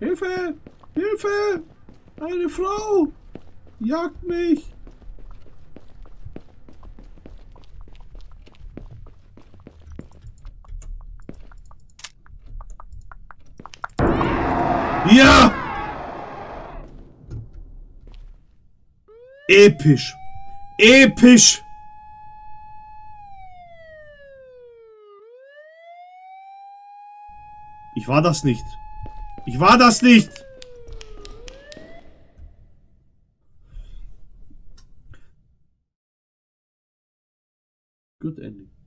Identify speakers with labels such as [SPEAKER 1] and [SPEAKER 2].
[SPEAKER 1] Hilfe! Hilfe! Eine Frau! Jagt mich! Ja! Episch! Episch! Ich war das nicht. Ich war das nicht! Good ending.